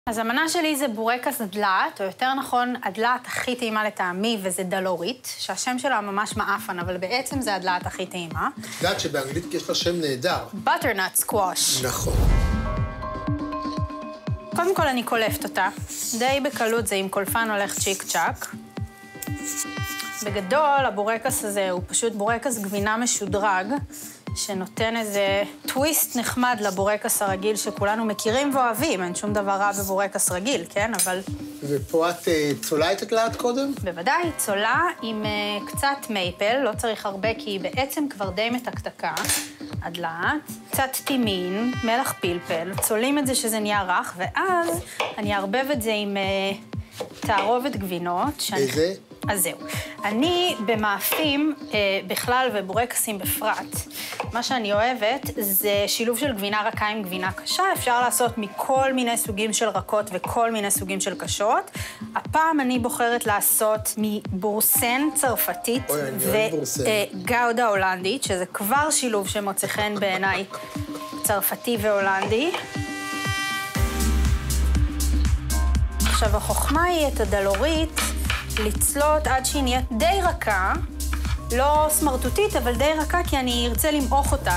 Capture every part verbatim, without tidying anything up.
אז המנה שלי זה בורקס דלעת, או יותר נכון, הדלעת הכי טעימה לטעמי, וזה דלורית, שהשם שלה ממש מאפן, אבל בעצם זה הדלעת הכי טעימה. דלעת שבאנגלית יש לה שם נהדר. butternut squash. נכון. קודם כל אני קולפת אותה. די בקלות זה עם קולפן הולך צ'יק צ'אק. בגדול, הבורקס הזה הוא פשוט בורקס גבינה משודרג, שנותן איזה טוויסט נחמד לבורקס הרגיל שכולנו מכירים ואוהבים. אין שום דבר רע בבורקס רגיל, כן? אבל... ופה את uh, צולה את הדלעת קודם? בוודאי, צולה עם uh, קצת מייפל, לא צריך הרבה, כי היא בעצם כבר די מתקתקה, הדלעת. קצת טימין, מלח פלפל, צולים את זה שזה נהיה רך, ואז אני אערבב את זה עם uh, תערובת גבינות. שאני... איזה? אז זהו. אני במאפים אה, בכלל ובורקסים בפרט, מה שאני אוהבת זה שילוב של גבינה רכה עם גבינה קשה. אפשר לעשות מכל מיני סוגים של רכות וכל מיני סוגים של קשות. הפעם אני בוחרת לעשות מבורסן צרפתית וגאודה הולנדית, שזה כבר שילוב שמוצא חן בעיניי צרפתי והולנדי. עכשיו, החוכמה היא את הדלורית לצלות עד שהיא נהיית די רכה, לא סמרטוטית, אבל די רכה, כי אני ארצה למעוך אותה.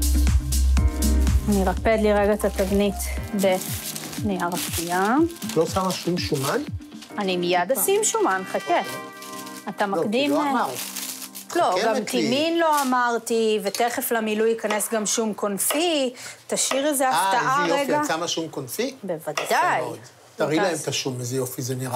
אני ארפד לי רגע את התבנית בנייר אפייה. לא שמה שום שומן? אני מיד אשים שומן, חכה. אתה מקדים... לא, כי לא אמרת. לא, גם טימין לא אמרתי, ותכף למילוי ייכנס גם שום קונפי. תשאיר איזה הפתעה רגע. אה, איזה יופי, את שמה שום קונפי? בוודאי. תראי להם את השום, איזה יופי זה נראה.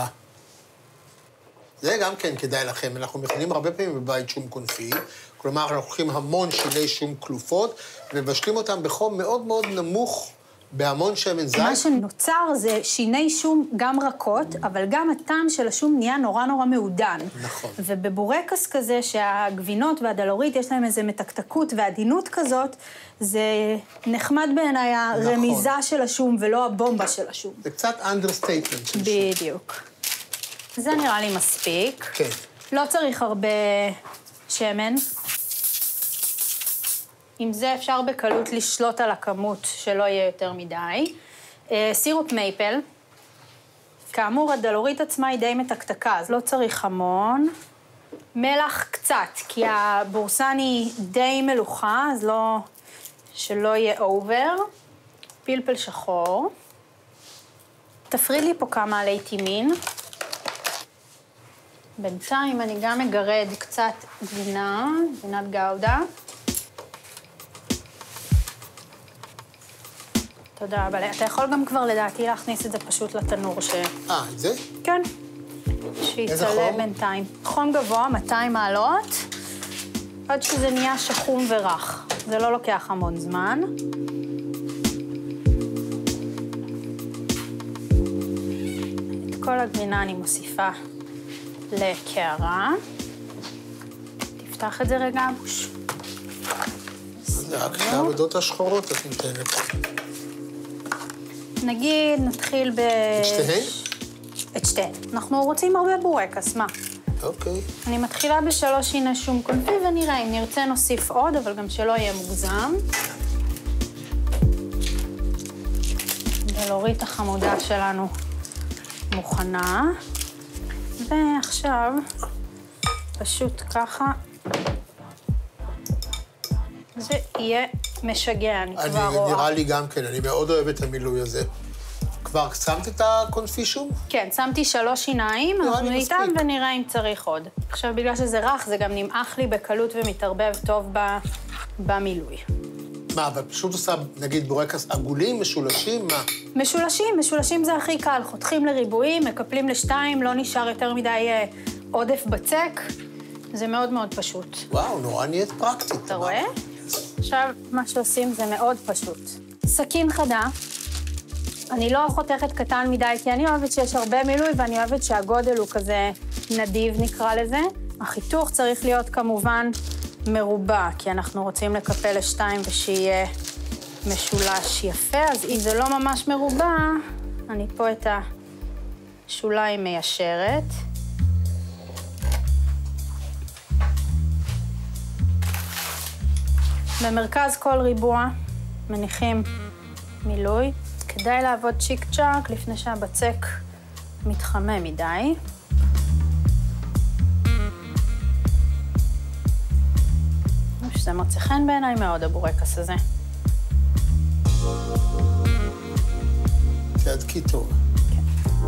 זה גם כן כדאי לכם, אנחנו מכינים הרבה פעמים בבית שום קונפי, כלומר, אנחנו לוקחים המון שיני שום כלופות, ומבשלים אותם בחום מאוד מאוד נמוך, בהמון שמן זית. מה שנוצר זה שיני שום גם רכות, אבל גם הטעם של השום נהיה נורא נורא מעודן. נכון. ובבורקס כזה, שהגבינות והדלורית יש להם איזו מתקתקות ועדינות כזאת, זה נחמד בעיניי הרמיזה נכון. של השום ולא הבומבה של השום. זה קצת understatement של שום. בדיוק. זה נראה לי מספיק. כן. לא צריך הרבה שמן. עם זה אפשר בקלות לשלוט על הכמות שלא יהיה יותר מדי. סירופ מייפל. כאמור, הדלורית עצמה היא די מתקתקה, אז לא צריך המון. מלח קצת, כי הבורסן היא די מלוכה, אז לא... שלא יהיה אובר. פלפל שחור. תפריד לי פה כמה עלי טימין. בינתיים אני גם מגרד קצת גבינה, גבינת גאודה. תודה רבה. אתה יכול גם כבר לדעתי להכניס את זה פשוט לתנור ש... אה, את זה? כן. שיצלה בינתיים. חום גבוה, מאתיים מעלות, עד שזה נהיה שחום ורך. זה לא לוקח המון זמן. את כל הגבינה אני מוסיפה לקערה. תפתח את זה רגע. זה רק שתי העבודות השחורות, את נותנת. נגיד, נתחיל ב... את שתיהן? את שתיהן. אנחנו רוצים הרבה בורקס, מה? אוקיי. אני מתחילה בשלוש שיני שום קונפי, ונראה, אם נרצה נוסיף עוד, אבל גם שלא יהיה מוגזם. דלורית החמודה שלנו מוכנה. ועכשיו, פשוט ככה, זה יהיה משגע, אני כבר רואה. נראה לי גם כן, אני מאוד אוהב את המילוי הזה. כבר שמת את הקונפי שום? כן, שמתי שלוש שיניים, אנחנו איתם ונראה אם צריך עוד. עכשיו, בגלל שזה רך, זה גם נמעך לי בקלות ומתערבב טוב במילוי. מה, אבל פשוט עושה, נגיד, בורקס עגולים, משולשים, מה? משולשים, משולשים זה הכי קל. חותכים לריבועים, מקפלים לשתיים, לא נשאר יותר מדי עודף בצק. זה מאוד מאוד פשוט. וואו, נורא נהיית פרקטית. אתה רואה? עכשיו, מה שעושים זה מאוד פשוט. סכין חדה. אני לא חותכת קטן מדי, כי אני אוהבת שיש הרבה מילוי, ואני אוהבת שהגודל הוא כזה נדיב, נקרא לזה. החיתוך צריך להיות כמובן מרובע, כי אנחנו רוצים לקפל לשתיים ושיהיה משולש יפה, אז אם זה לא ממש מרובע, אני פה את השוליים מיישרת. במרכז כל ריבוע מניחים מילוי, כדאי לעבוד צ'יק צ'אק לפני שהבצק מתחמם מדי. שזה מוצא חן בעיניי מאוד, הבורקס הזה. תהדקי טוב. כן.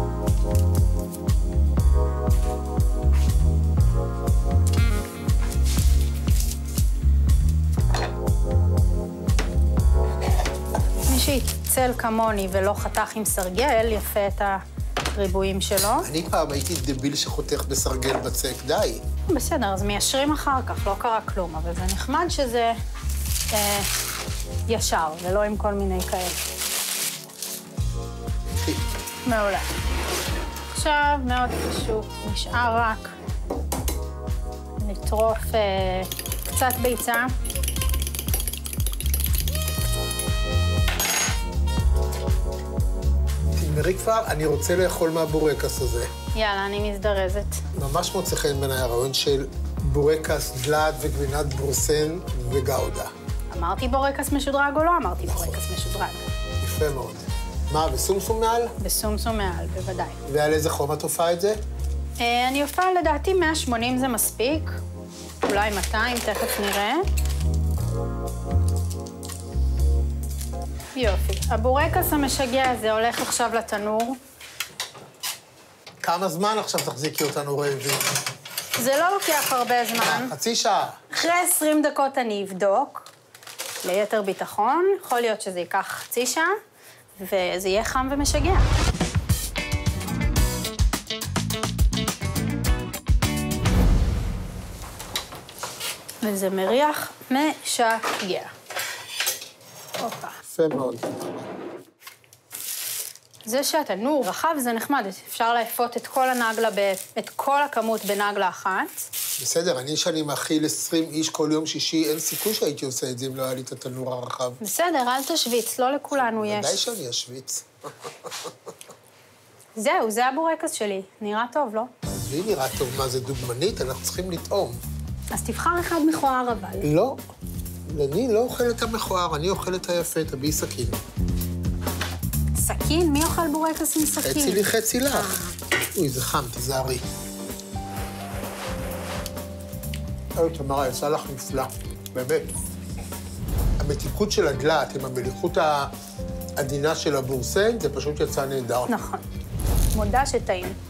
מי שהתצל כמוני ולא חתך עם סרגל, יפה את הריבועים שלו. אני פעם הייתי דביל שחותך בסרגל בצק, די. בסדר, אז מיישרים אחר כך, לא קרה כלום, אבל זה נחמד שזה אה, ישר, ולא עם כל מיני כאלה. מעולה. עכשיו, מאוד פשוט, נשאר רק לטרוף אה, קצת ביצה. תגמרי כבר, אני רוצה לאכול מהבורקס הזה. יאללה, אני מזדרזת. ממש מוצא חן בעיניי הרעיון של בורקס, דלעת וגבינת ברוסן וגאודה. אמרתי בורקס משודרג או לא אמרתי בורקס משודרג? יפה מאוד. מה, וסומסום מעל? בסומסום מעל, בוודאי. ועל איזה חום את הופעה את זה? אה, אני הופעה, לדעתי, מאה ושמונים זה מספיק. אולי מאתיים, תכף נראה. יופי. הבורקס המשגע הזה הולך עכשיו לתנור. כמה זמן עכשיו תחזיקי אותנו רעבים? זה לא לוקח הרבה זמן. חצי שעה. אחרי עשרים דקות אני אבדוק, ליתר ביטחון. יכול להיות שזה ייקח חצי שעה, וזה יהיה חם ומשגע. וזה מריח משגע. הופה. יפה מאוד. זה שהתנור רחב זה נחמד, אפשר לאפות את כל הנגלה, ב... את כל הכמות בנגלה אחת. בסדר, אני שאני מאכיל עשרים איש כל יום שישי, אין סיכוי שהייתי עושה את זה אם לא היה לי את התנור הרחב. בסדר, אל תשוויץ, לא לכולנו יש. ודאי שאני אשוויץ. זהו, זה הבורקס שלי. נראה טוב, לא? לי נראה טוב מה זה דוגמנית, אנחנו צריכים לטעום. אז תבחר אחד מכוער אבל. לא, אני לא אוכל את המכוער, אני אוכל את היפה, תביאי סכין. סכין? מי אוכל בורקס עם סכין? חצי לי, חצי לך. אוי, זה חם, תיזהרי. אוי, תמרה, יצא לך נפלא, באמת. המתיקות של הדלעת עם המליחות העדינה של הבורסן, זה פשוט יצא נהדר. נכון. מודה שטעים.